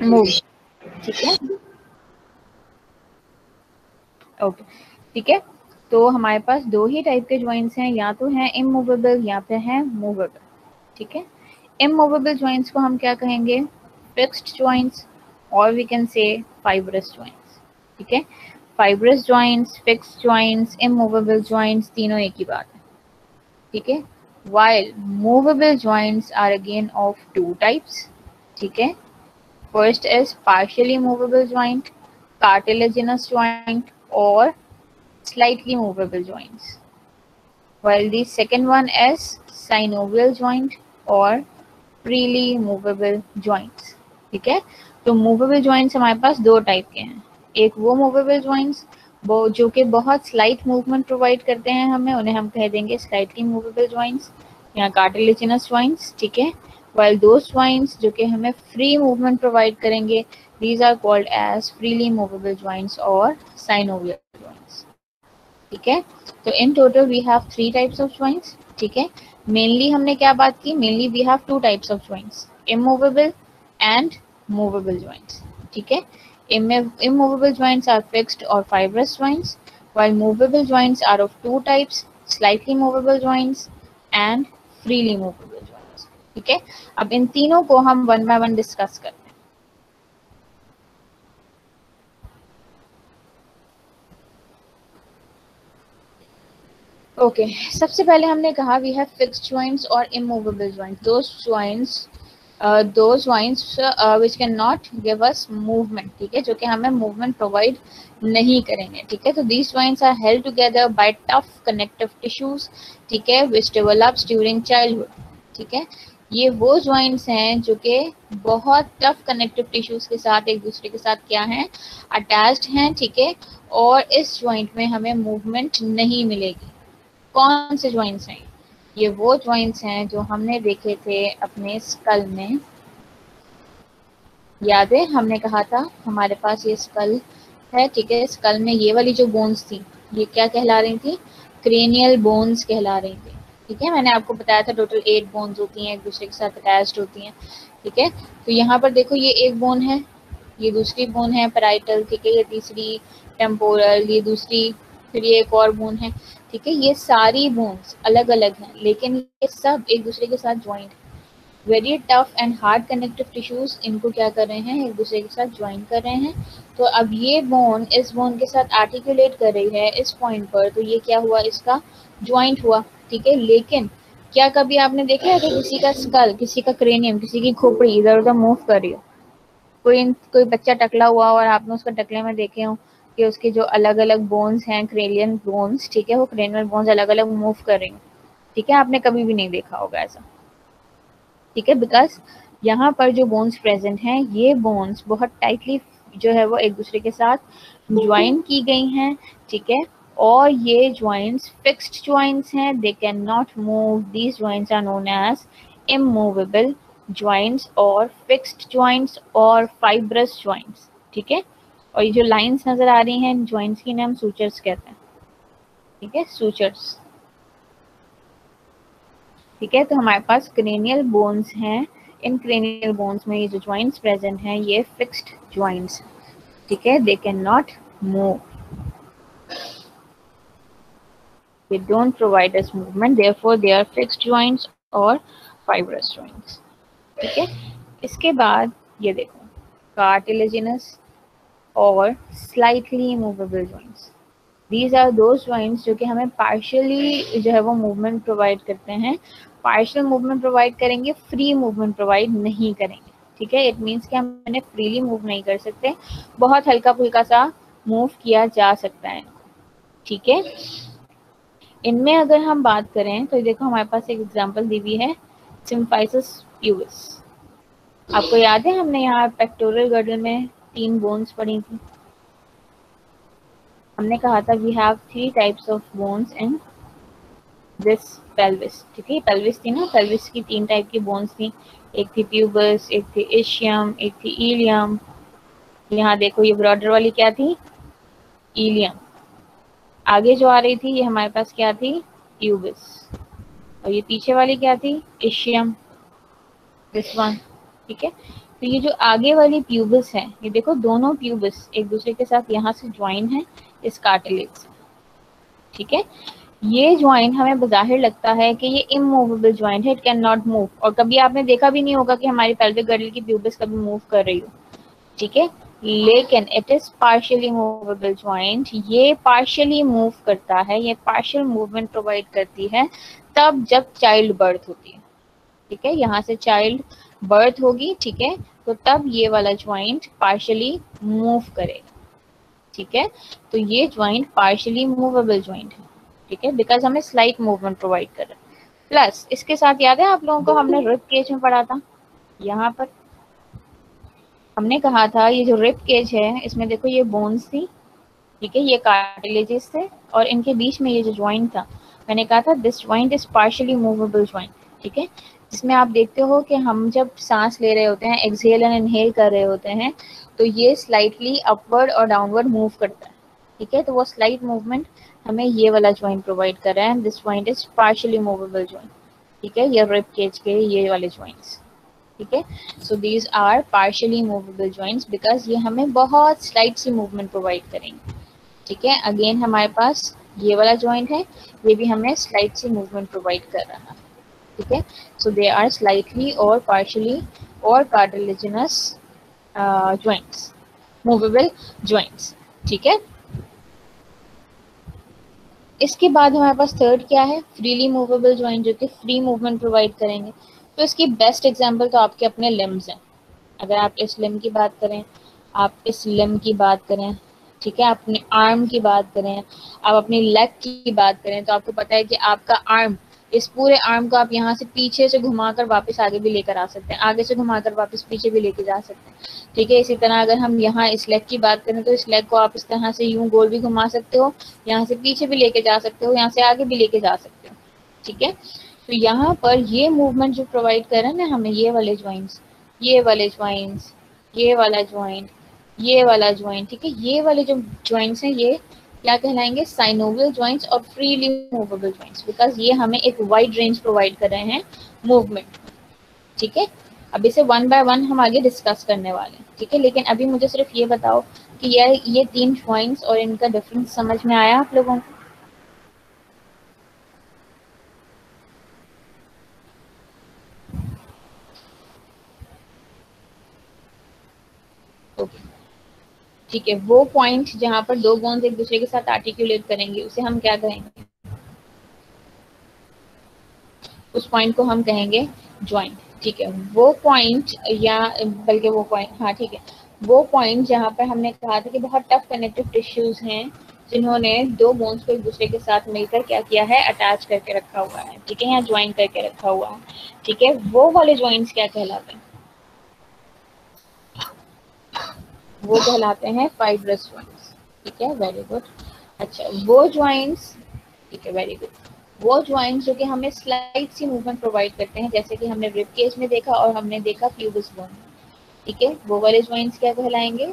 Move, ठीक है, okay, ठीक है। तो हमारे पास दो ही टाइप के ज्वाइंट्स हैं, या तो हैं इमूवेबल या फिर हैं मूवेबल, ठीक है। इमूवेबल ज्वाइंट्स को हम क्या कहेंगे, फिक्स्ड ज्वाइंट्स, और we can say fibrous joints, ठीक है। Fibrous joints, fixed joints, immovable joints, तीनों एक ही बात है, ठीक है। while movable joints are again of two types, ठीक है। first is partially movable joint, cartilaginous joint, or slightly movable joints, while the second one is synovial joint or freely movable joints, ठीक है। तो मूवेबल जॉइंट्स हमारे पास दो type के हैं, एक वो मूवेबल जॉइंट्स जो कि बहुत स्लाइट मूवमेंट प्रोवाइड करते हैं हमें, उन्हें हम कह देंगे स्लाइटली मूवेबल जॉइंट्स या कार्टिलेजिनस जॉइंट्स, ठीक है। while those joints जो कि हमें फ्री मूवमेंट प्रोवाइड करेंगे, these are called as freely movable joints और synovial joints, ठीक है। तो in total we have three types of joints, ठीक है। मेनली हमने क्या बात की, mainly we have two types of joints, immovable and movable joints, ठीक है। इमूवेबल जॉइंट्स आर फिक्स्ड और fibrous joints, while movable joints are of two types, slightly movable joints and freely movable joints, ठीक है। अब इन तीनों को हम one by one discuss करते हैं। ओके, सबसे पहले हमने कहा वी हैव फिक्स्ड जॉइंट्स और immovable joints, those joints which can not give us movement, ठीक है, जो कि हमें मूवमेंट प्रोवाइड नहीं करेंगे, ठीक है। तो these joints are held together by tough connective tissues, ठीक है, विच डेवलप्स ड्यूरिंग चाइल्डहुड, ठीक है। ये वो जॉइंट्स हैं जो कि बहुत टफ कनेक्टिव टिश्यूज के साथ एक दूसरे के साथ क्या हैं, अटैच्ड हैं, ठीक है। और इस जॉइंट में हमें मूवमेंट नहीं मिलेगी। कौन से ज्वाइंट्स हैं, ये वो ज्वाइंट्स हैं जो हमने देखे थे अपने स्कल में, याद है हमने कहा था हमारे पास ये स्कल है, ठीक है। स्कल में ये वाली जो बोन्स थी ये क्या कहला रही थी, क्रेनियल बोन्स कहला रही थी, ठीक है। मैंने आपको बताया था टोटल 8 बोन्स होती हैं, एक दूसरे के साथ अटैच्ड होती हैं, ठीक है। तो यहाँ पर देखो ये एक बोन है, ये दूसरी बोन है पैराइटल, ठीक है, ये तीसरी टेम्पोरल, ये दूसरी, फिर ये एक और बोन है, ठीक है। ये सारी बोन्स अलग अलग हैं लेकिन ये सब एक दूसरे के साथ ज्वाइंट है। Very tough and hard connective tissues इनको क्या कर रहे हैं, एक दूसरे के साथ ज्वाइन कर रहे हैं। तो अब ये बोन इस बोन के साथ आर्टिकुलेट कर रही है इस पॉइंट पर, तो ये क्या हुआ, इसका ज्वाइंट हुआ, ठीक है। लेकिन क्या कभी आपने देखा है कि किसी का स्कल, किसी का क्रेनियम, किसी की खोपड़ी इधर उधर मूव कर रही हो, कोई बच्चा टकला हुआ और आपने उसका टकले में देखे हो कि उसके जो अलग अलग बोन्स हैं, क्रेनियल बोन्स, ठीक है, वो क्रेनियल बोन्स अलग अलग मूव कर रही हैं, ठीक है। आपने कभी भी नहीं देखा होगा ऐसा, ठीक है, बिकॉज यहाँ पर जो बोन्स प्रेजेंट हैं ये बोन्स बहुत टाइटली जो है वो एक दूसरे के साथ ज्वाइन की गई हैं, ठीक है। और ये ज्वाइंट्स फिक्स्ड ज्वाइंट्स हैं, they can not move, these joints are known as immovable joints और फिक्स्ड ज्वाइंट्स और फाइब्रस ज्वाइंट्स, ठीक है। और ये जो लाइंस नजर आ रही हैं इन ज्वाइंट्स की नाम सूचर्स कहते हैं, ठीक है, सूचर्स, ठीक है। तो हमारे पास क्रेनियल बोन्स हैं, इन क्रेनियल बोन्स में ये जो ज्वाइंट्स प्रेजेंट हैं ये फिक्स्ड ज्वाइंट्स, ठीक है, they can not move, they don't provide us movement, therefore they are fixed joints और fibrous joints, ठीक है। इसके बाद ये देखो cartilaginous और slightly movable joints, these are those joints जो कि हमें partially जो है वो movement provide करते हैं, partial movement provide करेंगे, free movement provide नहीं करेंगे, ठीक है। it means कि हम इन्हें freely move नहीं कर सकते, बहुत हल्का फुल्का सा move किया जा सकता है, ठीक है। इनमें अगर हम बात करें तो देखो हमारे पास एक एग्जांपल दी हुई है, सिम्फाइसिस प्यूबिस। आपको याद है हमने यहाँ पेक्टोरल गर्डल में 3 बोन्स पढ़ी थी, हमने कहा था we have 3 types of bones in this pelvis, ठीक है। पेल्विस थी ना, पेल्विस की 3 टाइप की बोन्स थी, एक थी प्यूबस, एक थी इशियम, एक थी इलियम। यहाँ देखो ये ब्रॉडर वाली क्या थी, इलियम। आगे जो आ रही थी ये हमारे पास क्या थी, प्यूबिस, और ये पीछे वाली क्या थी, इशियम, दिस वन, ठीक है। तो तो ये जो आगे वाली प्यूबिस है, ये देखो दोनों प्यूबिस एक दूसरे के साथ यहाँ से ज्वाइन है इस कार्टिलेज से, ठीक है। ये ज्वाइंट हमें बज़ाहिर लगता है कि ये इमूवेबल ज्वाइंट है, इट कैन नॉट मूव, और कभी आपने देखा भी नहीं होगा कि हमारी पेल्विक गर्डल की प्यूबिस कभी मूव कर रही हो, ठीक है। लेकिन it is partially movable joint, ये पार्शियली मूव करता है, ये पार्शियल मूवमेंट प्रोवाइड करती है तब जब चाइल्ड बर्थ होती है, ठीक है। यहाँ से चाइल्ड बर्थ होगी, ठीक है, तो तब ये वाला ज्वाइंट पार्शियली मूव करेगा, ठीक है। तो ये ज्वाइंट पार्शियली मूवेबल ज्वाइंट है, ठीक है, बिकॉज हमें स्लाइट मूवमेंट प्रोवाइड कर रहा है। प्लस इसके साथ याद है आप लोगों को हमने रिब केज में पढ़ा था, यहाँ पर हमने कहा था ये जो रिब केज है इसमें देखो ये बोन्स थी, ठीक है, ये कार्टिलेजेस थे, और इनके बीच में ये जो ज्वाइंट था, मैंने कहा था this joint is partially movable joint, ठीक है, जिसमें आप देखते हो कि हम जब सांस ले रहे होते हैं, एक्सहेल एंड इनहेल कर रहे होते हैं, तो ये स्लाइटली अपवर्ड और डाउनवर्ड मूव करता है, ठीक है। तो वो स्लाइट मूवमेंट हमें ये वाला ज्वाइंट प्रोवाइड कर रहा है, this joint is partially movable joint, ठीक है, ये रिब केज के ये वाले ज्वाइंट्स, ठीक है। So these are partially movable joints because ये हमें बहुत स्लाइट सी मूवमेंट प्रोवाइड करेंगे, ठीक है। अगेन हमारे पास ये वाला ज्वाइंट है, ये भी हमें स्लाइट सी मूवमेंट प्रोवाइड कर रहा है, ठीक है। सो दे आर स्लाइटली और पार्शियली और कार्टिलेजिनस ज्वाइंट्स, मूवेबल ज्वाइंट्स, ठीक है। इसके बाद हमारे पास थर्ड क्या है, फ्रीली मूवेबल ज्वाइंट, जो कि फ्री मूवमेंट प्रोवाइड करेंगे। तो इसकी बेस्ट एग्जांपल तो आपके अपने लिम्स हैं। अगर आप इस लिम्ब की बात करें, आप इस लिम्ब की बात करें, ठीक है, अपने आर्म की बात करें, आप अपनी लेग की बात करें, तो आपको पता है कि आपका आर्म, इस पूरे आर्म को आप यहाँ से पीछे से घुमाकर वापस आगे भी लेकर आ सकते हैं, आगे से घुमाकर वापस पीछे भी लेके जा सकते हैं, ठीक है। इसी तरह अगर हम यहाँ इस लेग की बात करें तो इस लेग को आप इस तरह से यूं गोल भी घुमा सकते हो, यहाँ से पीछे भी लेके जा सकते हो, यहाँ से आगे भी लेके जा सकते हो, ठीक है। तो यहाँ पर ये मूवमेंट जो प्रोवाइड कर रहे हैं ना हमें, ये वाले ज्वाइंट्स, ये वाले ज्वाइंट्स, ये वाला ज्वाइंट, ये वाला ज्वाइंट, ठीक है, ये वाले जो ज्वाइंट्स हैं ये क्या कहलाएंगे, साइनोवियल ज्वाइंट्स और फ्रीली मूवेबल ज्वाइंट्स, बिकॉज ये हमें एक वाइड रेंज प्रोवाइड कर रहे हैं मूवमेंट, ठीक है। अब इसे वन बाय वन हम आगे डिस्कस करने वाले हैं, ठीक है। लेकिन अभी मुझे सिर्फ ये बताओ कि ये तीन ज्वाइंट्स और इनका डिफरेंस समझ में आया आप लोगों को? ओके, ठीक है, वो पॉइंट जहां पर दो बोन्स एक दूसरे के साथ आर्टिकुलेट करेंगे उसे हम क्या कहेंगे? उस पॉइंट को हम कहेंगे ज्वाइंट, ठीक है। वो पॉइंट या बल्कि वो पॉइंट, हाँ ठीक है, वो पॉइंट जहाँ पर हमने कहा था कि बहुत टफ कनेक्टिव टिश्यूज हैं जिन्होंने दो बोन्स को एक दूसरे के साथ मिलकर क्या किया है, अटैच करके रखा हुआ है, ठीक है, या ज्वाइन करके रखा हुआ है, ठीक है। वो वाले ज्वाइंट्स क्या कहलाते हैं? वो कहलाते हैं फाइब्रस ज्वाइंट्स, ठीक है, वेरी गुड। अच्छा, वो ज्वाइंट्स, ठीक है, वेरी गुड, वो ज्वाइंट्स जो कि हमें स्लाइट सी मूवमेंट प्रोवाइड करते हैं, जैसे कि हमने रिब केज में देखा और हमने देखा प्यूबिस बोन, ठीक है, वो वाले ज्वाइंट्स क्या कहलाएंगे?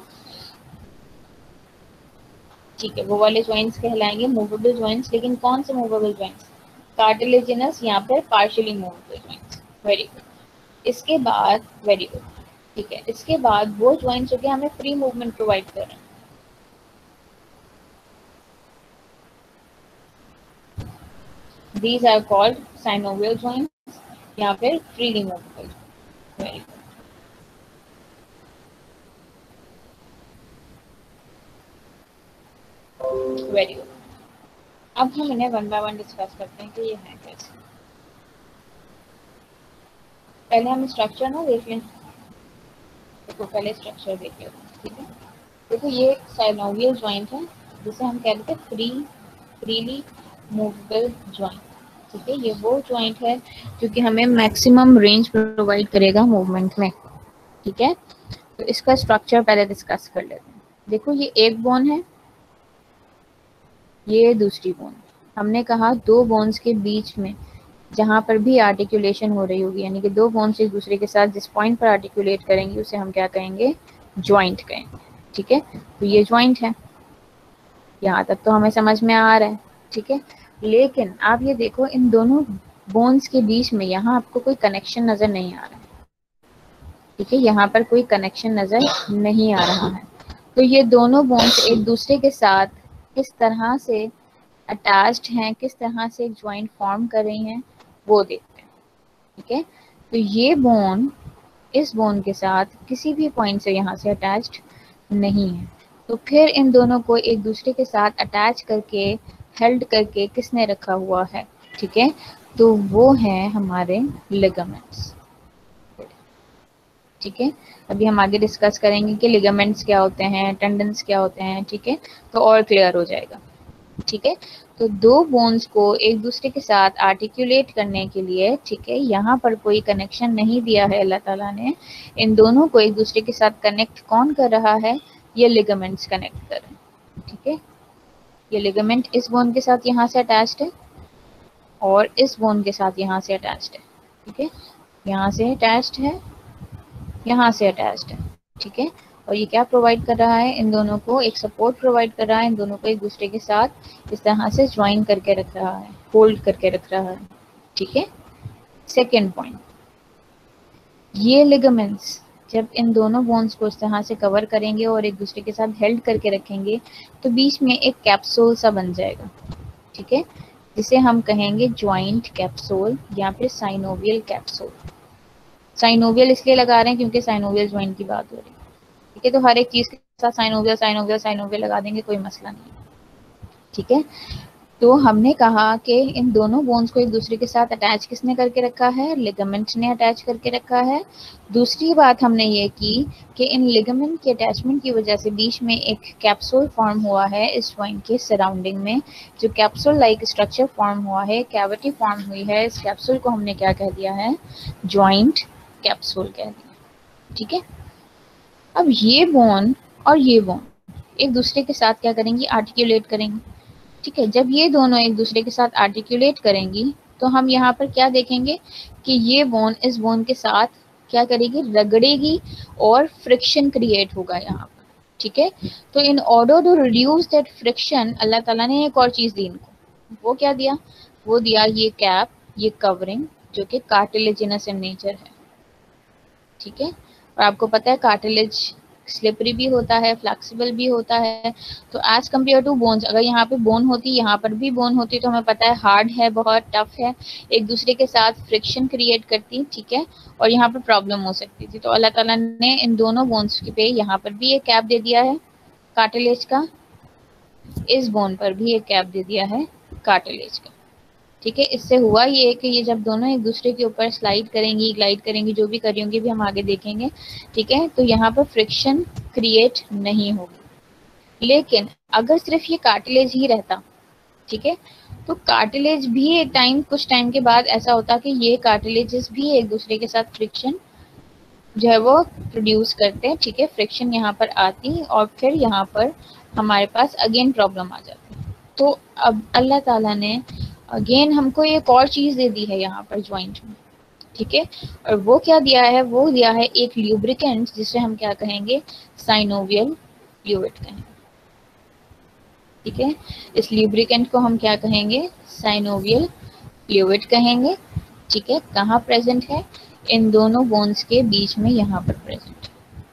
ठीक है, वो वाले ज्वाइंट्स कहलाएंगे मूवेबल ज्वाइंट्स, लेकिन कौन से मूवेबल ज्वाइंट्स? कार्टिलेजिनस या फिर partially movable joints, very good. इसके बाद, वेरी गुड, ठीक है, इसके बाद वो ज्वाइंट्स जो कि हमें फ्री मूवमेंट प्रोवाइड कर रहे हैं, these are called synovial joints या फिर freely movable, very good. Very good, अब हम इन्हें वन बाय वन डिस्कस करते हैं कि ये है कैसे। पहले हम स्ट्रक्चर ना देख लें, देखो पहले स्ट्रक्चर देख लेते हैं, ठीक है। देखो ये एक साइनोवियल ज्वाइंट है जिसे हम कहते हैं फ्रीली मूवेबल ज्वाइंट, ठीक है। ये वो ज्वाइंट है जो कि हमें मैक्सिमम रेंज प्रोवाइड करेगा मूवमेंट में, ठीक है। तो इसका स्ट्रक्चर पहले डिस्कस कर लेते हैं। देखो ये एक बोन है, ये दूसरी बोन। हमने कहा दो बोन्स के बीच में जहाँ पर भी आर्टिकुलेशन हो रही होगी, यानी कि दो बोन्स एक दूसरे के साथ जिस पॉइंट पर आर्टिकुलेट करेंगे उसे हम क्या कहेंगे, ज्वाइंट कहेंगे, ठीक है। तो ये ज्वाइंट है, यहाँ तक तो हमें समझ में आ रहा है, ठीक है। लेकिन आप ये देखो इन दोनों बोन्स के बीच में यहाँ आपको कोई कनेक्शन नजर नहीं आ रहा है, ठीक है, यहाँ पर कोई कनेक्शन नजर नहीं आ रहा है। तो ये दोनों बोन्स एक दूसरे के साथ किस तरह से अटैच्ड हैं, किस तरह से एक ज्वाइंट फॉर्म कर रही हैं, वो देखते हैं। ठीक है, तो ये बोन इस बोन के साथ किसी भी पॉइंट से यहाँ से अटैच्ड नहीं है। तो फिर इन दोनों को एक दूसरे के साथ अटैच करके, हेल्ड करके किसने रखा हुआ है? ठीक है, तो वो है हमारे लिगामेंट्स। ठीक है, अभी हम आगे डिस्कस करेंगे कि लिगामेंट्स क्या होते हैं, टेंडन्स क्या होते हैं। ठीक है, तो और क्लियर हो जाएगा। ठीक है, तो दो बोन्स को एक दूसरे के साथ आर्टिकुलेट करने के लिए, ठीक है, यहाँ पर कोई कनेक्शन नहीं दिया है अल्लाह ताला ने। इन दोनों को एक दूसरे के साथ कनेक्ट कौन कर रहा है? ये लिगामेंट्स कनेक्ट कर रहे हैं। ठीक है, ये लिगामेंट इस बोन के साथ यहाँ से अटैच्ड है और इस बोन के साथ यहाँ से अटैच्ड है। ठीक है, यहाँ से अटैच्ड है, यहाँ से अटैच्ड है। ठीक है, और ये क्या प्रोवाइड कर रहा है? इन दोनों को एक सपोर्ट प्रोवाइड कर रहा है, इन दोनों को एक दूसरे के साथ इस तरह से ज्वाइन करके रख रहा है, होल्ड करके रख रहा है। ठीक है, सेकेंड पॉइंट, ये लिगामेंट्स जब इन दोनों बोन्स को इस तरह से कवर करेंगे और एक दूसरे के साथ हेल्ड करके रखेंगे, तो बीच में एक कैप्सूल सा बन जाएगा। ठीक है, जिसे हम कहेंगे ज्वाइंट कैप्सूल या फिर साइनोवियल कैप्सूल। साइनोवियल इसलिए लगा रहे हैं क्योंकि साइनोवियल ज्वाइंट की बात हो रही है। ठीक है, तो हर एक चीज के साथ साइनोवियल साइनोवियल साइनोवियल लगा देंगे, कोई मसला नहीं है। ठीक है, तो हमने कहा कि इन दोनों बोन्स को एक दूसरे के साथ अटैच किसने करके रखा है? लिगामेंट ने अटैच करके रखा है। दूसरी बात हमने ये की कि इन लिगामेंट के अटैचमेंट की वजह से बीच में एक कैप्सूल फॉर्म हुआ है इस ज्वाइंट के सराउंडिंग में। जो कैप्सूल लाइक स्ट्रक्चर फॉर्म हुआ है, कैविटी फॉर्म हुई है, इस कैप्सूल को हमने क्या कह दिया है? ज्वाइंट कैप्सूल कह दिया। ठीक है, अब ये बोन और ये बोन एक दूसरे के साथ क्या करेंगी? आर्टिकुलेट करेंगी। ठीक है, जब ये दोनों एक दूसरे के साथ आर्टिकुलेट करेंगी तो हम यहाँ पर क्या देखेंगे कि ये बोन इस बोन के साथ क्या करेगी? रगड़ेगी और फ्रिक्शन क्रिएट होगा यहाँ पर। ठीक है, तो in order to reduce that friction Allah Taala ने एक और चीज दी इनको। वो क्या दिया? वो दिया ये कैप, ये कवरिंग, जो कि कार्टिलेजिनस इन नेचर है। ठीक है, और आपको पता है कार्टिलेज स्लिपरी भी होता है, फ्लेक्सिबल भी होता है। तो एज कम्पेयर टू बोन्स, अगर यहाँ पे बोन होती, यहाँ पर भी बोन होती, तो हमें पता है हार्ड है, बहुत टफ है, एक दूसरे के साथ फ्रिक्शन क्रिएट करती। ठीक है, और यहाँ पर प्रॉब्लम हो सकती थी। तो अल्लाह ताला ने इन दोनों बोन्स पे यहाँ पर भी एक कैप दे दिया है कार्टिलेज का, इस बोन पर भी एक कैप दे दिया है कार्टिलेज का। ठीक है, इससे हुआ ये कि ये जब दोनों एक दूसरे के ऊपर स्लाइड करेंगी, ग्लाइड करेंगी, जो भी कर रही होंगी भी हम आगे देखेंगे। ठीक है, तो यहाँ पर फ्रिक्शन क्रिएट नहीं होगी। लेकिन अगर सिर्फ ये कार्टिलेज ही रहता, ठीक है, तो कार्टिलेज भी एक टाइम, कुछ टाइम के बाद ऐसा होता कि ये कार्टिलेजेस भी एक दूसरे के साथ फ्रिक्शन जो है वो प्रोड्यूस करते हैं। ठीक है, फ्रिक्शन यहाँ पर आती और फिर यहाँ पर हमारे पास अगेन प्रॉब्लम आ जाती। तो अब अल्लाह ताला ने अगेन हमको एक और चीज दे दी है यहाँ पर ज्वाइंट में। ठीक है, और वो क्या दिया है? वो दिया है एक ल्यूब्रिकेंट, जिसे हम क्या कहेंगे? साइनोवियल फ्लूइड कहेंगे। ठीक है, इस ल्यूब्रिकेंट को हम क्या कहेंगे? साइनोवियल फ्लूइड कहेंगे। ठीक है, कहाँ प्रेजेंट है? इन दोनों बोन्स के बीच में यहाँ पर प्रेजेंट।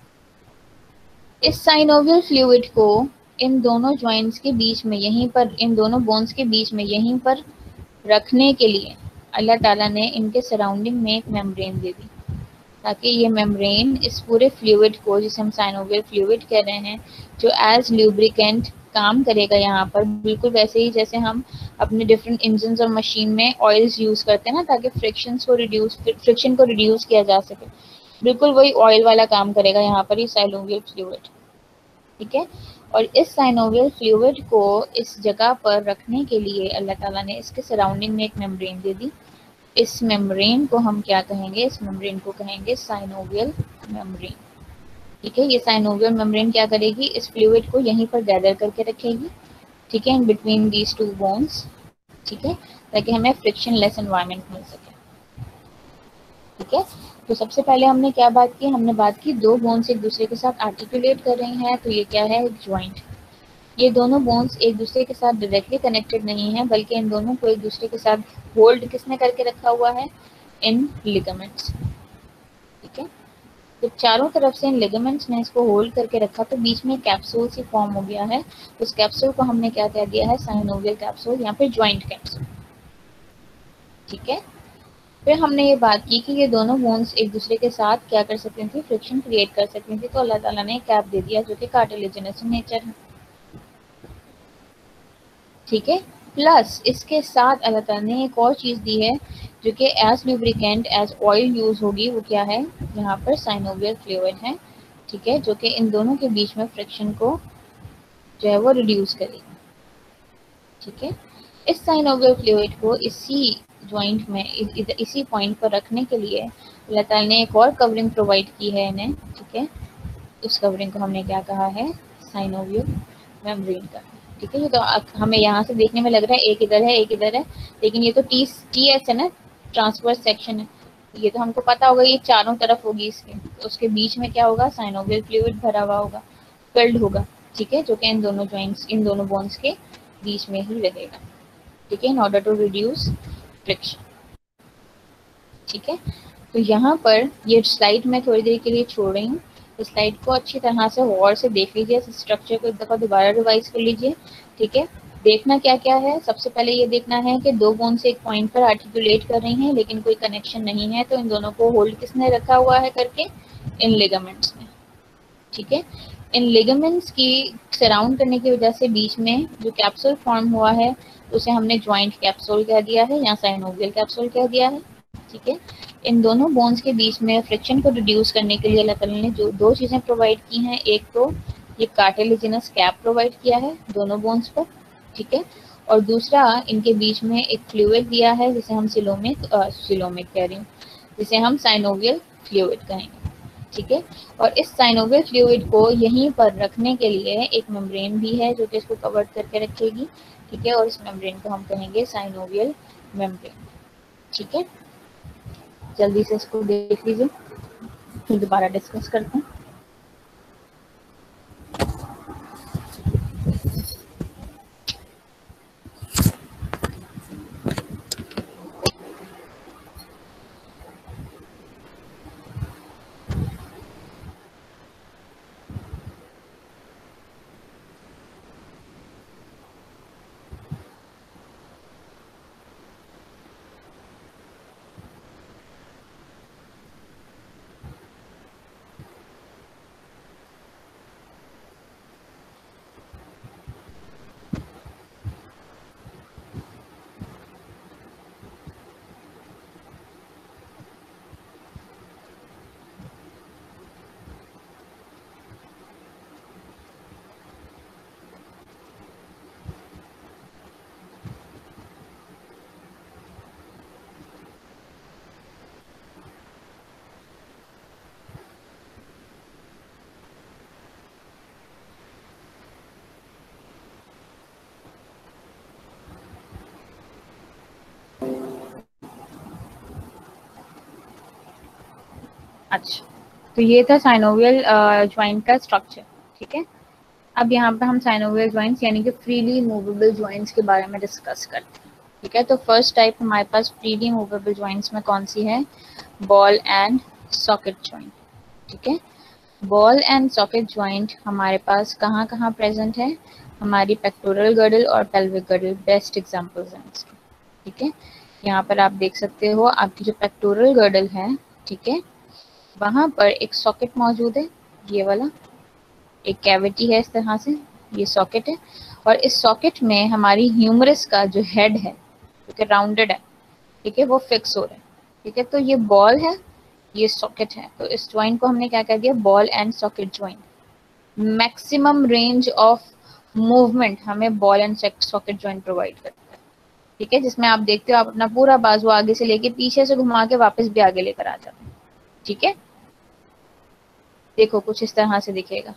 इस साइनोवियल फ्लूइड को इन दोनों ज्वाइंट्स के बीच में, यहीं पर, इन दोनों बोन्स के बीच में यहीं पर रखने के लिए अल्लाह ताला ने इनके सराउंडिंग में एक मेम्ब्रेन दे दी, ताकि ये मेम्ब्रेन इस पूरे फ्लूइड को, जिसे हम साइनोवियल फ्लूइड कह रहे हैं, जो एज ल्यूब्रिकेंट काम करेगा यहाँ पर, बिल्कुल वैसे ही जैसे हम अपने डिफरेंट इंजन और मशीन में ऑयल्स यूज करते हैं ना, ताकि फ्रिक्शन को रिड्यूस किया जा सके, बिल्कुल वही ऑयल वाला काम करेगा यहाँ पर ये साइनोवियल फ्लूइड। ठीक है, और इस साइनोवियल फ्लूइड को इस जगह पर रखने के लिए अल्लाह ताला ने इसके सराउंडिंग में एक मेम्ब्रेन दे दी। इस मेम्ब्रेन को हम क्या कहेंगे? इस मेम्ब्रेन को कहेंगे साइनोवियल मेम्ब्रेन। ठीक है, ये साइनोवियल मेम्ब्रेन क्या करेगी? इस फ्लूइड को यहीं पर गैदर करके रखेगी। ठीक है, in between these two bones. ठीक है, ताकि हमें फ्रिक्शन लेस एनवायरनमेंट मिल सके। ठीक है, तो सबसे पहले हमने क्या बात की? हमने बात की दो बोन्स एक दूसरे के साथ आर्टिकुलेट कर रही हैं, तो ये क्या है? एक ज्वाइंट। ये दोनों बोन्स एक दूसरे के साथ डायरेक्टली कनेक्टेड नहीं है, बल्कि इन दोनों को एक दूसरे के साथ होल्ड किसने करके रखा हुआ है? इन लिगामेंट्स। ठीक है, जब चारों तरफ से इन लिगामेंट्स ने इसको होल्ड करके रखा तो बीच में कैप्सूल सी फॉर्म हो गया है। उस कैप्सूल को हमने क्या कह दिया है, साइनोवियल कैप्सूल या फिर ज्वाइंट कैप्सूल। ठीक है, फिर हमने ये बात की कि ये दोनों बोन्स एक दूसरे के साथ क्या कर सकती थी, फ्रिक्शन क्रिएट कर सकती थी। तो अल्लाह ताला ने कैप दे दिया जो कि कार्टिलेजिनस इन नेचर है। ठीक है, प्लस इसके साथ अल्लाह ताला ने एक और चीज़ दी है जो कि as lubricant as oil use होगी। वो क्या है, यहाँ पर साइनोवियल फ्लूइड है। ठीक है, जो कि इन दोनों के बीच में फ्रिक्शन को जो है वो रिड्यूस करेगी। ठीक है, इस साइनोवियल फ्लूइड को इसी जॉइंट में इसी पॉइंट पर रखने के लिए अल्लाह ताला ने एक और कवरिंग प्रोवाइड की है इन्हें। ठीक है, उस कवरिंग को हमने क्या कहा है, साइनोवियल मेम्ब्रेन का। ठीक है, ये तो हमें यहाँ से देखने में लग रहा है एक इधर है एक इधर है, लेकिन ये तो टी एस है ना, ट्रांसवर्स सेक्शन है। ये तो हमको पता होगा, ये चारों तरफ होगी इसके, तो उसके बीच में क्या होगा, साइनोवियल फ्लूइड भरा हुआ होगा, फिल्ड होगा। ठीक है, जो कि इन दोनों जॉइंट्स, इन दोनों बोन्स के बीच में ही रहेगा। ठीक है, in order to reduce friction. ठीक है, तो यहाँ पर ये स्लाइड मैं थोड़ी देर के लिए छोड़ रही हूँ। इस स्लाइड को अच्छी तरह से गौर से देख लीजिए, इस स्ट्रक्चर को एक दफ़ा दोबारा रिवाइज कर लीजिए। ठीक है, देखना क्या क्या है, सबसे पहले ये देखना है कि दो बोन्स एक पॉइंट पर आर्टिकुलेट कर रही हैं लेकिन कोई कनेक्शन नहीं है, तो इन दोनों को होल्ड किसने रखा हुआ है करके, इन लिगामेंट्स ने। ठीक है, इन लिगामेंट्स की सराउंड करने की वजह से बीच में जो कैप्सूल फॉर्म हुआ है उसे हमने ज्वाइंट कैप्सूल कह दिया है या साइनोवियल कैप्सूल कह दिया है। ठीक है, इन दोनों बोन्स के बीच में फ्रिक्शन को रिड्यूस करने के लिए अल्लाह ताला ने जो दो चीज़ें प्रोवाइड की हैं, एक तो ये कार्टिलेजिनस कैप प्रोवाइड किया है दोनों बोन्स पर। ठीक है, और दूसरा इनके बीच में एक फ्लूइड दिया है जिसे हम सिलोमिक कह रही हूँ, जिसे हम साइनोवियल फ्लूइड कहेंगे। ठीक है, और इस साइनोवियल फ्लूइड को यहीं पर रखने के लिए एक मेम्ब्रेन भी है जो कि इसको कवर करके रखेगी। ठीक है, और इस मेम्ब्रेन को हम कहेंगे साइनोवियल मेम्ब्रेन। ठीक है, जल्दी से इसको देख लीजिए, फिर दोबारा डिस्कस करते हैं। अच्छा, तो ये था साइनोवियल ज्वाइंट का स्ट्रक्चर। ठीक है, अब यहाँ पे हम साइनोवियल ज्वाइंट्स यानी कि फ्रीली मूवेबल ज्वाइंट्स के बारे में डिस्कस करते हैं। ठीक है, तो फर्स्ट टाइप हमारे पास फ्रीली मूवेबल ज्वाइंट्स में कौन सी है, बॉल एंड सॉकेट ज्वाइंट। ठीक है, बॉल एंड सॉकेट ज्वाइंट हमारे पास कहाँ कहाँ प्रेजेंट है, हमारी पेक्टोरल गर्डल और पेल्विक गर्डल बेस्ट एग्जांपल्स हैं इसके। ठीक है, यहाँ पर आप देख सकते हो आपकी जो पेक्टोरल गर्डल है, ठीक है, वहाँ पर एक सॉकेट मौजूद है, ये वाला एक कैविटी है इस तरह से, ये सॉकेट है, और इस सॉकेट में हमारी ह्यूमरस का जो हेड है जो कि राउंडेड है, ठीक है, वो फिक्स हो रहा है। ठीक है, तो ये बॉल है, ये सॉकेट है, तो इस ज्वाइंट को हमने क्या कह दिया, ball and socket joint. Maximum range of movement हमें ball and socket joint provide करता है। ठीक है, जिसमें आप देखते हो आप अपना पूरा बाजू आगे से लेके पीछे से घुमा के वापस भी आगे लेकर आ जाते हैं। ठीक है, देखो कुछ इस तरह से दिखेगा,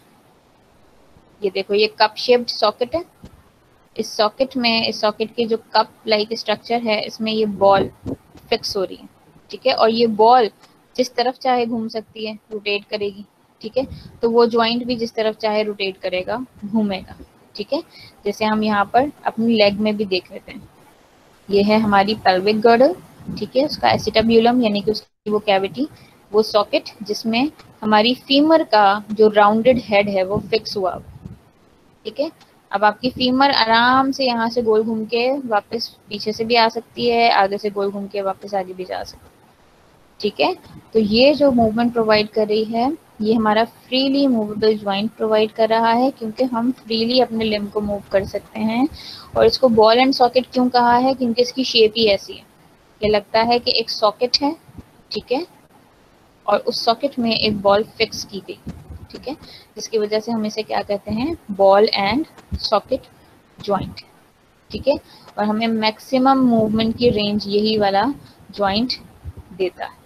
ये देखो ये कप शेप्ड सॉकेट है, इस सॉकेट में, इस सॉकेट की जो कप लाइक स्ट्रक्चर है इसमें ये बॉल फिक्स हो रही है। ठीक है, और ये बॉल जिस तरफ चाहे घूम सकती है, रोटेट करेगी। ठीक है, तो वो ज्वाइंट भी जिस तरफ चाहे रोटेट करेगा, घूमेगा। ठीक है, जैसे हम यहाँ पर अपनी लेग में भी देख लेते हैं, ये है हमारी पेल्विक गर्डल। ठीक है, उसका एसिटाब्यूलम यानी कि उसकी वो कैविटी, वो सॉकेट जिसमें हमारी फीमर का जो राउंडेड हेड है वो फिक्स हुआ। ठीक है, अब आपकी फीमर आराम से यहाँ से गोल घूम के वापस पीछे से भी आ सकती है, आगे से गोल घूम के वापस आगे भी जा सकती है। ठीक है, तो ये जो मूवमेंट प्रोवाइड कर रही है ये हमारा फ्रीली मूवेबल ज्वाइंट प्रोवाइड कर रहा है, क्योंकि हम फ्रीली अपने लिम्ब को मूव कर सकते हैं। और इसको बॉल एंड सॉकेट क्यों कहा है, क्योंकि इसकी शेप ही ऐसी है। ये लगता है कि एक सॉकेट है, ठीक है, और उस सॉकेट में एक बॉल फिक्स की गई। ठीक है, जिसकी वजह से हम इसे क्या कहते हैं, बॉल एंड सॉकेट ज्वाइंट। ठीक है, और हमें मैक्सिमम मूवमेंट की रेंज यही वाला ज्वाइंट देता है।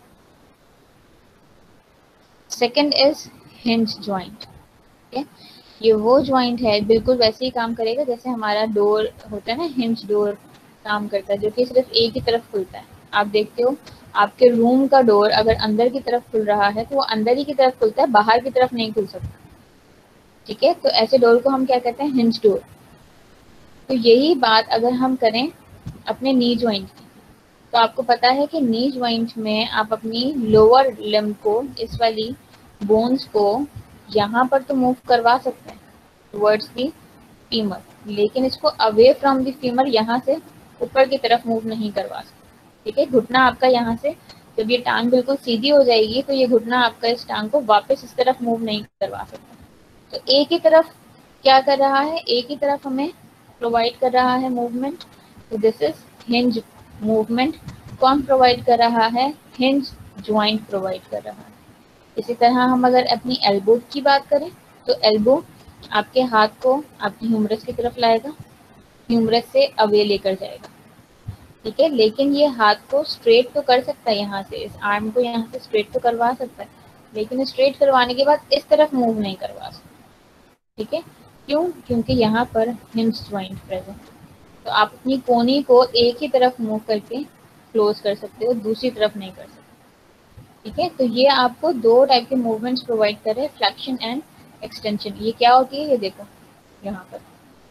Second is hinge joint. ठीक है, ये वो ज्वाइंट है, बिल्कुल वैसे ही काम करेगा जैसे हमारा डोर होता है ना, हिंज डोर काम करता है, जो कि सिर्फ एक ही तरफ खुलता है। आप देखते हो आपके रूम का डोर अगर अंदर की तरफ खुल रहा है तो वो अंदर ही की तरफ खुलता है, बाहर की तरफ नहीं खुल सकता। ठीक है, तो ऐसे डोर को हम क्या कहते हैं, हिंज डोर। तो यही बात अगर हम करें अपने नी ज्वाइंट की, तो आपको पता है कि नी ज्वाइंट में आप अपनी लोअर लिम्ब को, इस वाली बोन्स को यहाँ पर तो मूव करवा सकते हैं टुवर्ड्स दी फीमर, लेकिन इसको अवे फ्रॉम दी फीमर यहाँ से ऊपर की तरफ मूव नहीं करवा सकते। ठीक है, घुटना आपका यहाँ से, जब ये टांग बिल्कुल सीधी हो जाएगी तो ये घुटना आपका इस टांग को वापस इस तरफ मूव नहीं करवा सकता। तो एक ही तरफ क्या कर रहा है, एक ही तरफ हमें प्रोवाइड कर रहा है मूवमेंट। तो दिस इज हिंज मूवमेंट। कौन प्रोवाइड कर रहा है, हिंज ज्वाइंट प्रोवाइड कर रहा है। इसी तरह हम अगर अपनी एल्बो की बात करें तो एल्बो आपके हाथ को आपकी ह्यूमरस की तरफ लाएगा, ह्यूमरस से अवे लेकर जाएगा। ठीक है, लेकिन ये हाथ को स्ट्रेट तो कर सकता है, यहाँ से इस आर्म को यहाँ से स्ट्रेट तो करवा सकता है, लेकिन स्ट्रेट करवाने के बाद इस तरफ मूव नहीं करवा सकता। ठीक है, क्यों, क्योंकि यहाँ पर हिंज ज्वाइंट प्रेजेंट। तो आप अपनी कोनी को एक ही तरफ मूव करके क्लोज कर सकते हो, दूसरी तरफ नहीं कर सकते। ठीक है, तो ये आपको दो टाइप के मूवमेंट्स प्रोवाइड कर रहे हैं, फ्लेक्शन एंड एक्सटेंशन। ये क्या होती है, ये देखो यहाँ पर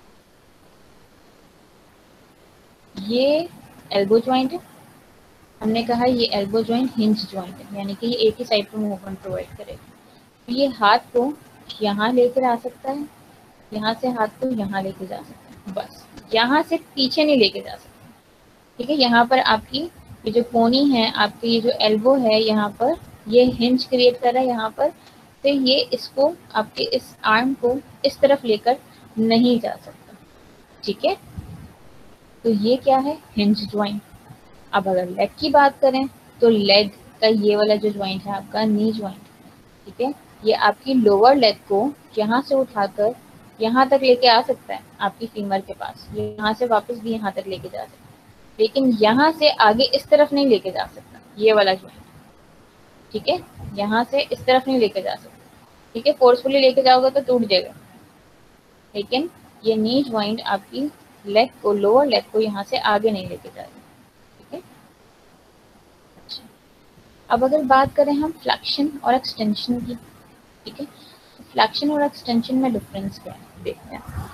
ये एल्बो ज्वाइंट है, हमने कहा ये एल्बो ज्वाइंट हिंज ज्वाइंट है, यानी कि ये एक ही साइड पर मूवमेंट प्रोवाइड करेगा। तो ये हाथ को यहाँ लेकर आ सकता है, यहाँ से हाथ को यहाँ लेके जा सकता है, बस यहाँ से पीछे नहीं लेके जा सकता। ठीक है, यहाँ पर आपकी ये जो कोनी है, आपकी ये जो एल्बो है, यहाँ पर ये हिंज क्रिएट कर रहा है यहाँ पर, तो ये इसको आपके इस आर्म को इस तरफ लेकर नहीं जा सकता। ठीक है, तो ये क्या है, हिंज ज्वाइंट। अब अगर लेग की बात करें तो लेग का ये वाला जो ज्वाइंट है आपका नी ज्वाइंट। ठीक है, ये आपकी लोअर लेग को यहाँ से उठाकर यहाँ तक लेके आ सकता है आपकी फीमर के पास, यहाँ से वापस भी यहाँ तक लेके जा सकता है, लेकिन यहाँ से आगे इस तरफ नहीं लेके जा सकता ये वाला ज्वाइंट। ठीक है, यहाँ से इस तरफ नहीं लेके जा सकता। ठीक है, फोर्सफुली लेके जाओगे तो टूट जाएगा, लेकिन ये नी ज्वाइंट आपकी लेग को, लोअर लेग को यहाँ से आगे नहीं लेके जाएगा। ठीक है, अच्छा, अब अगर बात करें हम फ्लेक्शन और एक्सटेंशन की। ठीक है, फ्लेक्शन और एक्सटेंशन में डिफरेंस क्या है देखते हैं।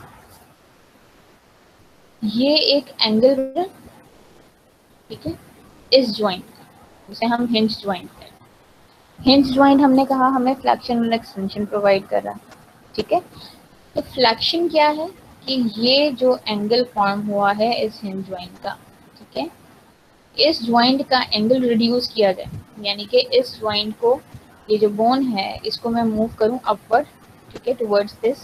ये एक एंगल, ठीक है, इस ज्वाइंट का, जिसे हम हिंज ज्वाइंट कहते हैं। हिंज ज्वाइंट हमने कहा हमें फ्लेक्शन और एक्सटेंशन प्रोवाइड कर रहा है। ठीक है, तो फ्लेक्शन क्या है कि ये जो एंगल फॉर्म हुआ है इस हिंज ज्वाइंट का, ठीक है, इस ज्वाइंट का एंगल रिड्यूस किया जाए, यानी कि इस ज्वाइंट को, ये जो बोन है इसको मैं मूव करूं अपवर्ड, ठीक है, टुवर्ड्स दिस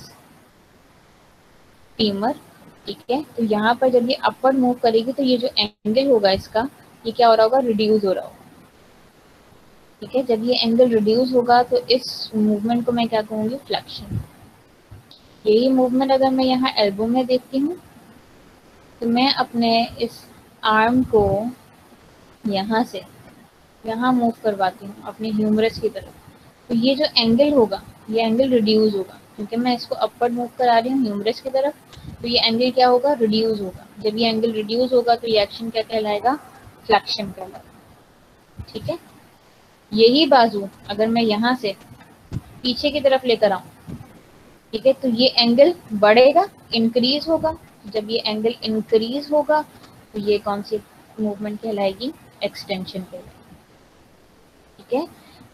फीमर। ठीक है, तो यहाँ पर जब ये अपवर्ड मूव करेगी तो ये जो एंगल होगा इसका, ये क्या हो रहा होगा, रिड्यूस हो रहा होगा। ठीक है, जब ये एंगल रिड्यूस होगा तो इस मूवमेंट को मैं क्या कहूँगी, फ्लेक्शन। यही मूवमेंट अगर मैं यहाँ एल्बो में देखती हूँ तो मैं अपने इस आर्म को यहाँ से यहाँ मूव करवाती हूँ अपने ह्यूमरस की तरफ, तो ये जो एंगल होगा ये एंगल रिड्यूस होगा, क्योंकि मैं इसको अपवर्ड मूव करा रही हूँ ह्यूमरस की तरफ, तो ये एंगल क्या होगा, रिड्यूस होगा। जब ये एंगल रिड्यूस होगा तो ये एक्शन क्या कहलाएगा, फ्लेक्शन कहलाएगा। ठीक है, यही बाजू अगर मैं यहाँ से पीछे की तरफ लेकर आऊँ, ठीक है, तो ये एंगल बढ़ेगा, इंक्रीज होगा। जब ये एंगल इंक्रीज होगा तो ये कौन सी मूवमेंट कहलाएगी, एक्सटेंशन कहलाएगी। ठीक है,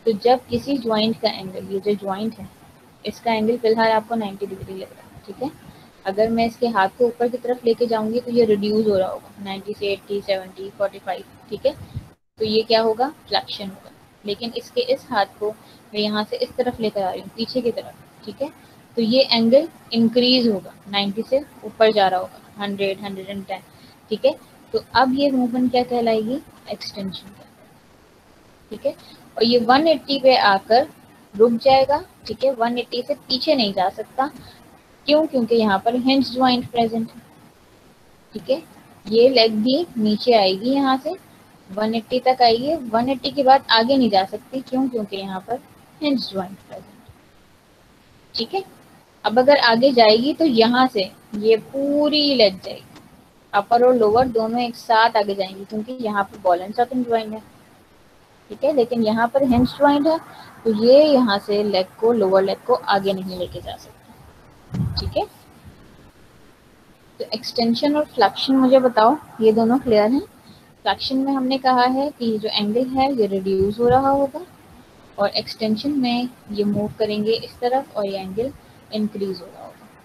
तो जब किसी ज्वाइंट का एंगल, ये जो ज्वाइंट है इसका एंगल फिलहाल आपको 90 डिग्री लग रहा है, ठीक है। अगर मैं इसके हाथ को ऊपर की तरफ लेके जाऊंगी तो ये रिड्यूस हो रहा होगा 90 से 80, 70, 45, ठीक है। तो ये क्या होगा, फ्लैक्शन होगा। लेकिन इसके इस हाथ को मैं यहाँ से इस तरफ लेकर आ रही हूँ, पीछे की तरफ, ठीक है। तो ये एंगल इंक्रीज होगा, 90 से ऊपर जा रहा होगा, 100, 110, ठीक है। तो अब ये मूवमेंट क्या कहलाएगी, एक्सटेंशन का, ठीक है। और ये 180 पे आकर रुक जाएगा, ठीक है। 180 से पीछे नहीं जा सकता, क्यों, क्योंकि यहाँ पर हिंज ज्वाइंट प्रेजेंट है, ठीक है। ये लेग भी नीचे आएगी, यहाँ से 180 तक आएगी, 180 के बाद आगे नहीं जा सकती, क्यों, क्योंकि यहाँ पर हिंज ज्वाइंट प्रेजेंट, ठीक है। अब अगर आगे जाएगी तो यहाँ से ये पूरी लेग जाएगी, अपर और लोअर दोनों एक साथ आगे जाएंगी, क्योंकि यहाँ पर बॉल एंड सॉकेट ज्वाइंट है, ठीक है। लेकिन यहाँ पर हिंज ज्वाइंट है, तो ये यहाँ से लेग को, लोअर लेग को आगे नहीं लेके जा सकते, ठीक है। तो एक्सटेंशन और फ्लेक्शन मुझे बताओ, ये दोनों क्लियर हैं। फ्लेक्शन में हमने कहा है कि ये जो एंगल है ये रिड्यूस हो रहा होगा, और एक्सटेंशन में ये मूव करेंगे इस तरफ और ये एंगल इंक्रीज हो रहा होगा।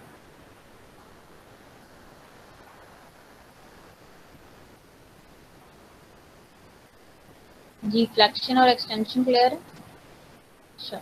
जी, फ्लेक्शन और एक्सटेंशन क्लियर है। अच्छा,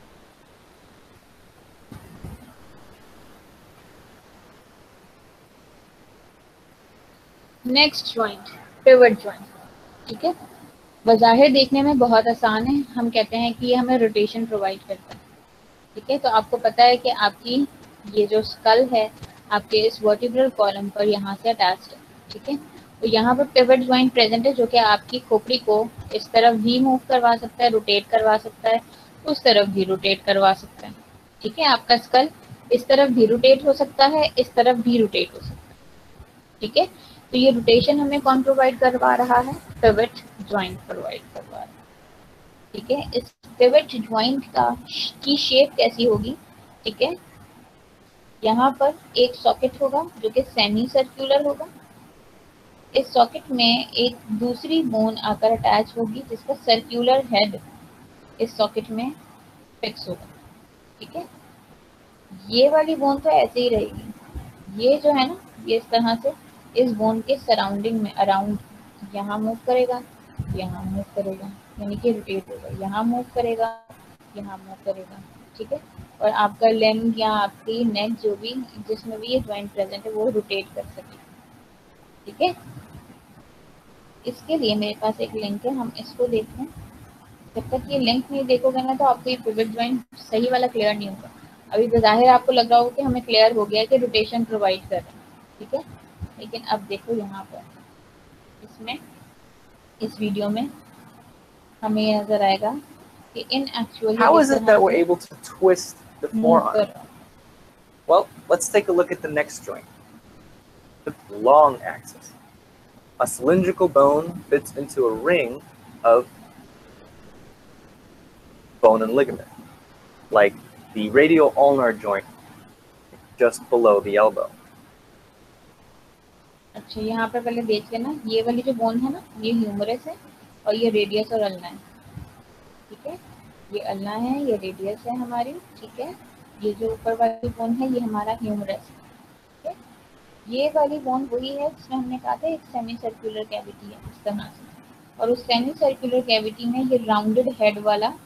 नेक्स्ट ज्वाइंट, पिवट ज्वाइंट, ठीक है। बज़ाहिर देखने में बहुत आसान है, हम कहते हैं कि ये हमें रोटेशन प्रोवाइड करता है, ठीक है। तो आपको पता है कि आपकी ये जो स्कल है आपके इस वर्टिब्रल कॉलम पर यहाँ से अटैच्ड है, ठीक है। तो यहाँ पर पिवट ज्वाइंट प्रेजेंट है, जो कि आपकी खोपड़ी को इस तरफ भी मूव करवा सकता है, रोटेट करवा सकता है, उस तरफ भी रोटेट करवा सकता है, ठीक है। आपका स्कल इस तरफ भी रोटेट हो सकता है, इस तरफ भी रोटेट हो सकता है, ठीक है। तो ये रोटेशन हमें कौन प्रोवाइड करवा रहा है, पिवट ज्वाइंट प्रोवाइड करवा रहा है, ठीक है। इस पिवट ज्वाइंट का की शेप कैसी होगी, ठीक है। यहाँ पर एक सॉकेट होगा जो कि सेमी सर्कुलर होगा, इस सॉकेट में एक दूसरी बोन आकर अटैच होगी जिसका सर्कुलर हेड इस सॉकेट में फिक्स होगा, ठीक है। ये वाली बोन तो ऐसे ही रहेगी, ये जो है ना ये इस तरह से इस बोन के सराउंडिंग में अराउंड यहाँ मूव करेगा, यहाँ मूव करेगा, यानी कि रोटेट होगा, यहाँ मूव करेगा, यहाँ मूव करेगा, ठीक है। और आपका लेग या आपकी नेक जो भी जिसमें भी ये ज्वाइंट प्रेजेंट है वो रोटेट कर सके, ठीक है। इसके लिए मेरे पास एक लिंक है, हम इसको देख लें। जब तक ये लिंक नहीं देखोगे ना तो आपको ये पिवट ज्वाइंट सही वाला क्लियर नहीं होगा। अभी बज़ाहिर आपको लग रहा होगा कि हमें क्लियर हो गया कि रोटेशन प्रोवाइड कर रहे हैं, ठीक है। लेकिन अब देखो यहाँ पर इसमें इस वीडियो में हमें ये नजर आएगा कि इन actually How is it that we're able to twist the forearm? Well, let's take a look at the next joint, the long axis. A cylindrical bone fits into a ring of bone and ligament, like the radial ulnar joint just below the elbow. अच्छा, यहाँ पर पहले देख लेना, ये वाली जो bone है ना ये ह्यूमरस है और ये रेडियस और अल्ना है, ठीक है। ये अल्ना है, ये रेडियस है हमारी, ठीक है। ये जो ऊपर वाली बोन है ये हमारा ह्यूमरस है, ठीक है। ये वाली बोन वही है जिसमें हमने कहा था एक सेमी सर्कुलर कैविटी है इस तरह से, और उस सेमी सर्कुलर कैविटी में ये राउंडेड हेड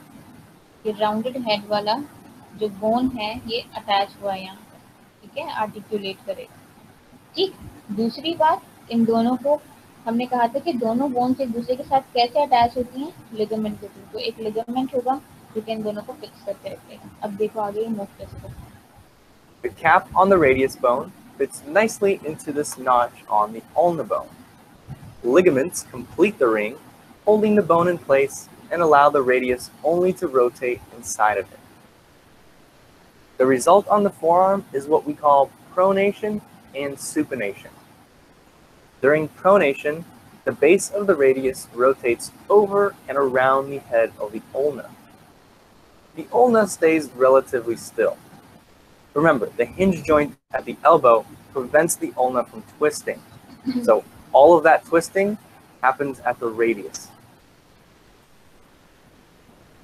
वाला जो बोन है ये अटैच हुआ है यहाँ पर, ठीक है, आर्टिकुलेट करेगा, ठीक। दूसरी बात, इन दोनों को हमने कहा था कि दोनों बोन्स एक दूसरे के साथ कैसे अटैच होती हैं, लिगामेंट के थ्रू। तो एक लिगामेंट होगा जो कि इन दोनों को फिक्स करके रखेगा। अब देखो आगे मूव कैसे करते हैं। The cap on the radius bone fits nicely into this notch on the ulna bone. Ligaments complete the ring, holding the bone in place and allow the radius only to rotate inside of it. The result on the forearm is what we call pronation and supination. During pronation, the base of the radius rotates over and around the head of the ulna. The ulna stays relatively still. Remember, the hinge joint at the elbow prevents the ulna from twisting. So all of that twisting happens at the radius.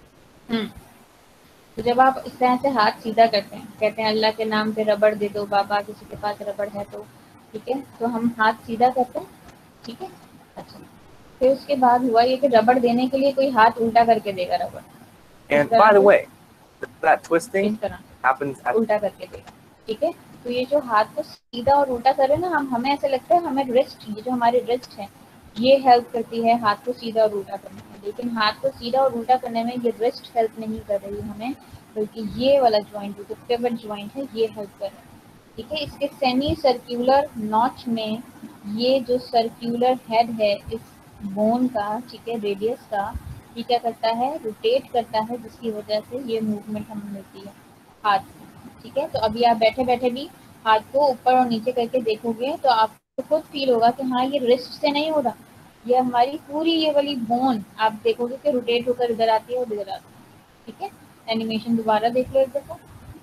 तो जब आप इस तरह से हाथ सीधा करते हैं, कहते हैं अल्लाह के नाम पे रबड़ दे दो बाबा, किसी के पास रबड़ है तो, ठीक है, तो हम हाथ सीधा करते हैं, ठीक है। अच्छा, फिर उसके बाद हुआ ये कि रबड़ देने के लिए कोई हाथ उल्टा करके देगा रबड़, And by the way, that twisting इस तरह happens at उल्टा करके देगा, ठीक है। तो ये जो हाथ को सीधा और उल्टा करें ना, हमें ऐसा लगता है हमें रिस्ट, ये जो हमारी रिस्ट है ये हेल्प करती है हाथ को सीधा और उल्टा करने में, लेकिन हाथ को सीधा और उल्टा करने में ये रिस्ट हेल्प नहीं कर रही हमें, बल्कि ये वाला जॉइंट जो पिवट जॉइंट है ये हेल्प कर रहा है, ठीक है। इसके सेमी सर्क्यूलर नॉच में ये जो सर्क्यूलर हेड है इस बोन का, ठीक है, रेडियस का, ये क्या करता है, रोटेट करता है, जिसकी वजह से ये मूवमेंट हमें मिलती है हाथ में, ठीक है। तो अभी आप बैठे बैठे भी हाथ को ऊपर और नीचे करके देखोगे तो आपको खुद फील होगा कि हाँ ये रिस्ट से नहीं हो रहा, ये हमारी पूरी ये वाली बोन आप देखोगे कि रोटेट होकर इधर आती है और इधर आती है, ठीक है। एनिमेशन दोबारा देख लो एक दफा।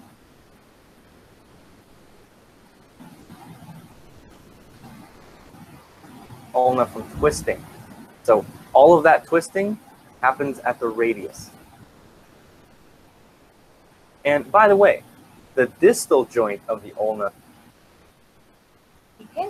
ulna from twisting. So all of that twisting happens at the radius. And by the way, the distal joint of the ulna, ठीक है,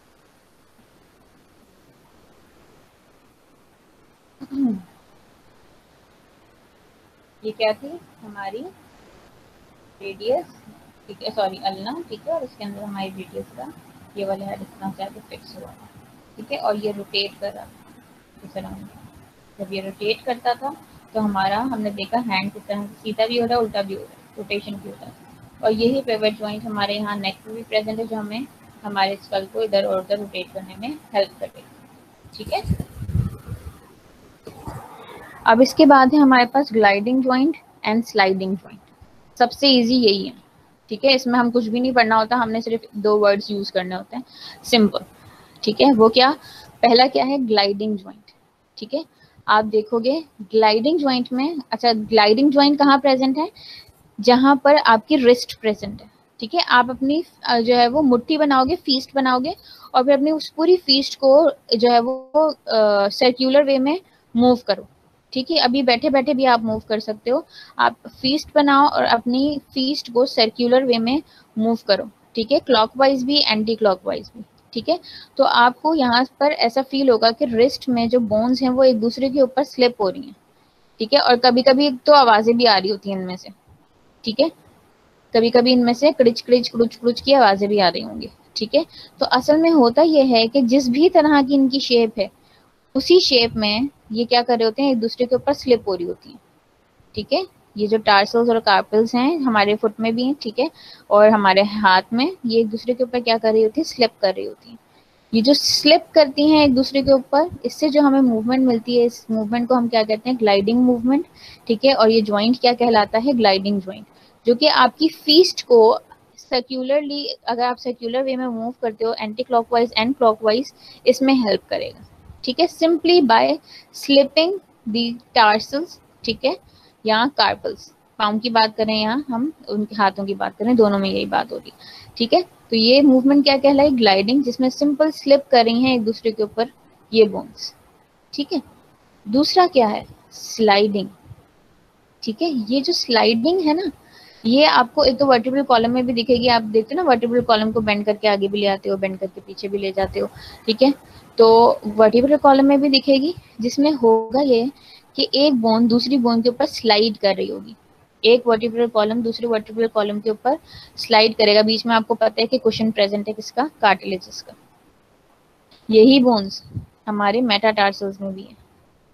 ये क्या थी हमारी रेडियस, ठीक है, सॉरी अल्ना, ठीक है, और इसके अंदर हमारी रेडियस का ये वाला हेड इतना ज़्यादा फिक्स हुआ था, ठीक है, और ये रोटेट कर रहा था इस तरह। जब ये रोटेट करता था तो हमारा, हमने देखा हैंड किस तरह सीधा भी हो रहा है उल्टा भी हो रहा है, रोटेशन भी होता है, और यही पिवट जॉइंट हमारे यहाँ नेक में भी प्रेजेंट है, जो हमें हमारे स्कल को इधर और उधर रोटेट करने में हेल्प करेगी, ठीक है। अब इसके बाद है हमारे पास gliding joint and sliding joint. सबसे इजी यही है, ठीक है, इसमें हम कुछ भी नहीं पढ़ना होता, हमने सिर्फ 2 वर्ड्स यूज करने होते हैं, सिंपल, ठीक है। वो क्या, पहला क्या है, ग्लाइडिंग जॉइंट, ठीक है। आप देखोगे ग्लाइडिंग जॉइंट में, अच्छा ग्लाइडिंग जॉइंट कहाँ प्रेजेंट है, जहां पर आपकी रिस्ट प्रेजेंट है, ठीक है। आप अपनी जो है वो मुट्ठी बनाओगे, फीस्ट बनाओगे, और फिर अपनी उस पूरी फीस्ट को जो है वो सर्क्यूलर वे में मूव करो, ठीक है। अभी बैठे बैठे भी आप मूव कर सकते हो, आप फीस्ट बनाओ और अपनी फीस्ट को सर्क्यूलर वे में मूव करो, ठीक है, क्लॉकवाइज भी एंटी क्लॉकवाइज भी, ठीक है। तो आपको यहाँ पर ऐसा फील होगा कि रिस्ट में जो बोन्स हैं वो एक दूसरे के ऊपर स्लिप हो रही हैं, ठीक है, और कभी कभी तो आवाजें भी आ रही होती हैं इनमें से, ठीक है, कभी कभी इनमें से क्रिच क्रिच क्रुच क्रुच की आवाजें भी आ रही होंगी, ठीक है। तो असल में होता यह है कि जिस भी तरह की इनकी शेप है उसी शेप में ये क्या कर रहे होते हैं, एक दूसरे के ऊपर स्लिप हो रही होती है, ठीक है। ये जो टार्सल्स और कार्पल्स हैं हमारे फुट में भी हैं, ठीक है, और हमारे हाथ में, ये एक दूसरे के ऊपर क्या कर रही होती है, स्लिप कर रही होती है। ये जो स्लिप करती हैं एक दूसरे के ऊपर, इससे जो हमें मूवमेंट मिलती है, इस मूवमेंट को हम क्या कहते हैं, ग्लाइडिंग मूवमेंट, ठीक है। और ये ज्वाइंट क्या कहलाता है, ग्लाइडिंग ज्वाइंट, जो कि आपकी फीस्ट को सर्क्यूलरली, अगर आप सर्क्यूलर वे में मूव करते हो एंटी क्लॉकवाइज एंड क्लॉकवाइज, इसमें हेल्प करेगा, ठीक है, simply by slipping the tarsals, ठीक है, या कार्पल्स। पाँव की बात करें यहाँ हम, उनके हाथों की बात करें, दोनों में यही बात होगी, ठीक है। तो ये मूवमेंट क्या कहलाई, ग्लाइडिंग, जिसमें सिंपल स्लिप कर रही हैं एक दूसरे के ऊपर ये बोन्स, ठीक है। दूसरा क्या है, स्लाइडिंग, ठीक है। ये जो स्लाइडिंग है ना, ये आपको एक तो वर्टिब्रल कॉलम में भी दिखेगी, आप देखते हो ना वर्टिब्रल कॉलम को बेंड करके आगे भी ले आते हो, बेंड करके पीछे भी ले जाते हो, ठीक है। तो वर्टिब्रल कॉलम में भी दिखेगी, जिसमें होगा ये कि एक बोन दूसरी बोन के ऊपर स्लाइड कर रही होगी, एक वर्टिब्रल कॉलम दूसरे वर्टिब्रल कॉलम के ऊपर स्लाइड करेगा। बीच में आपको पता है कि कुशन प्रेजेंट है किसका, कार्टिलेजिस का। यही बोन्स हमारे मेटाटार्सल्स में भी है।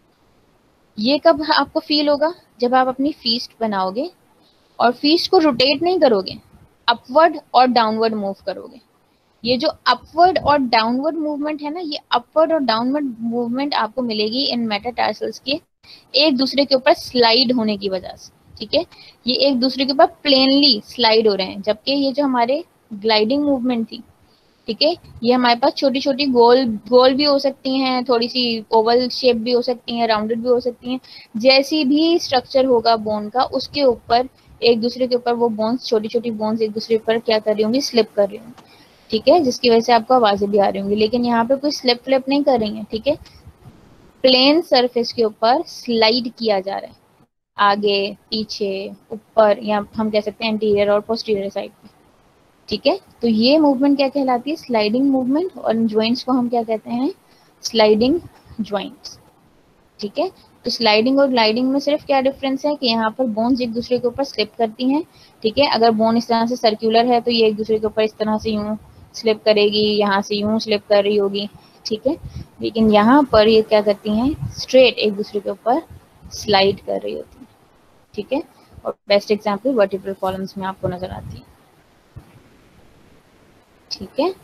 ये कब आपको फील होगा, जब आप अपनी फीस्ट बनाओगे और फीस्ट को रोटेट नहीं करोगे, अपवर्ड और डाउनवर्ड मूव करोगे। ये जो अपवर्ड और डाउनवर्ड मूवमेंट है ना, ये अपवर्ड और डाउनवर्ड मूवमेंट आपको मिलेगी इन मेटाटार्सल्स के एक दूसरे के ऊपर स्लाइड होने की वजह से, ठीक है। ये एक दूसरे के ऊपर प्लेनली स्लाइड हो रहे हैं, जबकि ये जो हमारे ग्लाइडिंग मूवमेंट थी, ठीक है, ये हमारे पास छोटी छोटी गोल गोल भी हो सकती हैं, थोड़ी सी ओवल शेप भी हो सकती हैं, राउंडेड भी हो सकती हैं, जैसी भी स्ट्रक्चर होगा बोन का, उसके ऊपर एक दूसरे के ऊपर वो बोन्स, छोटी छोटी बोन्स एक दूसरे पर क्या कर रही होंगी, स्लिप कर रही होंगी, ठीक है, जिसकी वजह से आपको आवाजें भी आ रही होंगी। लेकिन यहाँ पे कोई स्लिप फ्लिप नहीं कर रही है, ठीक है, प्लेन सरफेस के ऊपर स्लाइड किया जा रहा है। आगे, पीछे, ऊपर, या हम कह सकते हैं एंटीरियर और पोस्टीरियर साइड पे। ठीक है, तो ये मूवमेंट क्या कहलाती है? Sliding movement. और ज्वाइंट्स को हम क्या कहते हैं? Sliding joints. ठीक है, तो स्लाइडिंग और ग्लाइडिंग में सिर्फ क्या डिफरेंस है कि यहाँ पर बोन्स एक दूसरे के ऊपर स्लिप करती हैं। ठीक है, अगर बोन इस तरह से सर्कुलर है तो ये एक दूसरे के ऊपर इस तरह से यूं स्लिप करेगी, यहाँ से यूं स्लिप कर रही होगी। ठीक है, लेकिन यहाँ पर ये क्या करती हैं? स्ट्रेट एक दूसरे के ऊपर स्लाइड कर रही होती है। ठीक है, और बेस्ट एग्जाम्पल वर्टिब्रल कॉलम्स में आपको नजर आती है। ठीक है,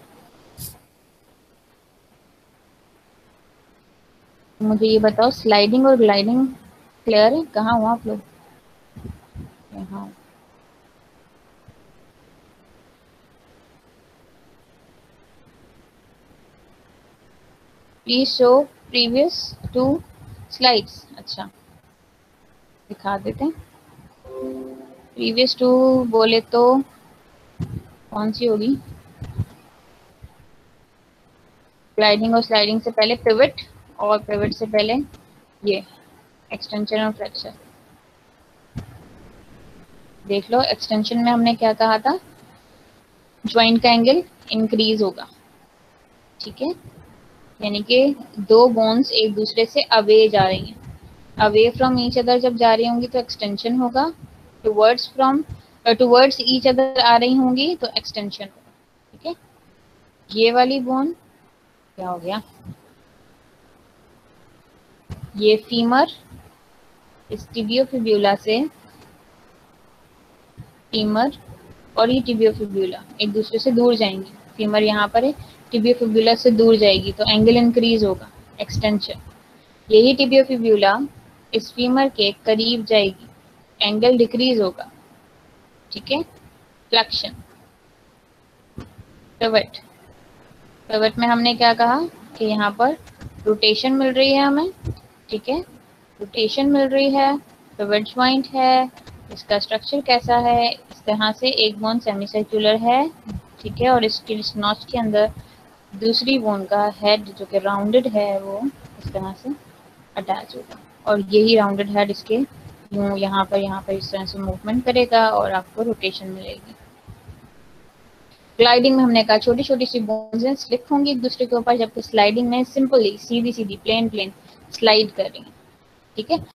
मुझे ये बताओ, स्लाइडिंग और ग्लाइडिंग क्लियर है? कहाँ हो आप लोग? यहाँ। Please show previous 2 slides. अच्छा, दिखा देते हैं। प्रीवियस 2 बोले तो कौन सी होगी? ग्लाइडिंग और स्लाइडिंग से पहले पिवट, और पिवट से पहले ये एक्सटेंशन और फ्लेक्शन। देख लो, एक्सटेंशन में हमने क्या कहा था? ज्वाइंट का एंगल इंक्रीज होगा। ठीक है, यानी कि दो बोन्स एक दूसरे से अवे जा रही हैं, अवे फ्रॉम ईच अदर जब जा रही होंगी तो एक्सटेंशन होगा, टुवर्ड्स ईच अदर आ रही होंगी तो एक्सटेंशन होगा। ठीक है, ये वाली बोन क्या हो गया? ये फीमर, इस टिबियोफिब्यूला से फीमर और ये टिबियोफिब्यूला एक दूसरे से दूर जाएंगी। फीमर यहाँ पर है, टिबियोफिब्यूला से दूर जाएगी तो एंगल इंक्रीज होगा, एक्सटेंशन। यही टिबियोफिब्यूला इस फीमर के करीब जाएगी, एंगल डिक्रीज होगा। ठीक है, फ्लेक्शन। पिवट, पिवट में हमने क्या कहा कि यहाँ पर रोटेशन मिल रही है हमें। ठीक है, रोटेशन मिल रही है, पिवट ज्वाइंट है। इसका स्ट्रक्चर कैसा है? इस तरह से एक बोन सेमी सर्कुलर है। ठीक है, और इसके इस नॉच के अंदर दूसरी बोन का हेड जो कि राउंडेड है वो इस तरह से अटैच होगा, और यही राउंडेड हेड इसके यूं यहाँ पर इस तरह से मूवमेंट करेगा और आपको रोटेशन मिलेगी। ग्लाइडिंग में हमने कहा छोटी छोटी सी बोन्स स्लिप होंगी एक दूसरे के ऊपर, जबकि स्लाइडिंग में सिंपली सीधी सीधी प्लेन प्लेन स्लाइड कर रही है। ठीक है,